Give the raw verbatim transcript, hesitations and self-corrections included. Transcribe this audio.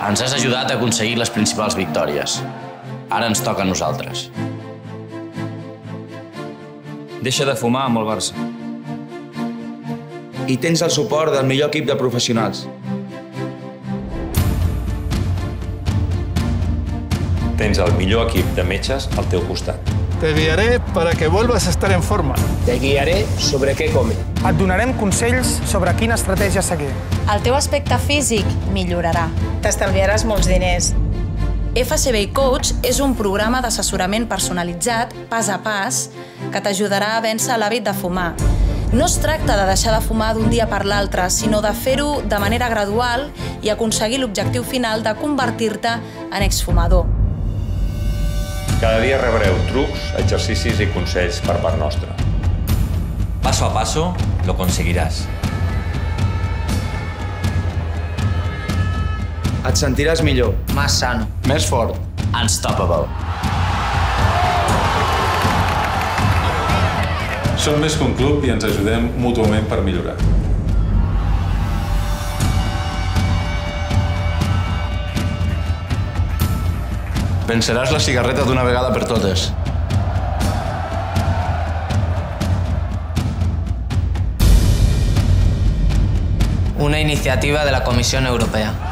Ens has ajudat a aconseguir les principals victòries. Ara ens toca a nosaltres. Deixa de fumar amb el Barça. I tens el suport del millor equip de professionals. Tens el millor equip de metges al teu costat. Te guiaré para que vuelvas a estar en forma. Te guiaré sobre què comer. Et donarem consells sobre quina estratègia seguir. El teu aspecte físic millorarà. T'estalviaràs molts diners. F C B Coach és un programa d'assessorament personalitzat, pas a pas, que t'ajudarà a vèncer l'hàbit de fumar. No es tracta de deixar de fumar d'un dia per l'altre, sinó de fer-ho de manera gradual i aconseguir l'objectiu final de convertir-te en exfumador. Cada dia rebreu trucs, exercicis i consells per part nostra. Paso a paso lo conseguirás. Et sentiràs millor. Más sano. Més fort. Unstoppable. Som més que un club i ens ajudem mútuament per millorar. Venceràs la cigarreta d'una vegada per totes. Una iniciativa de la Comisión Europea.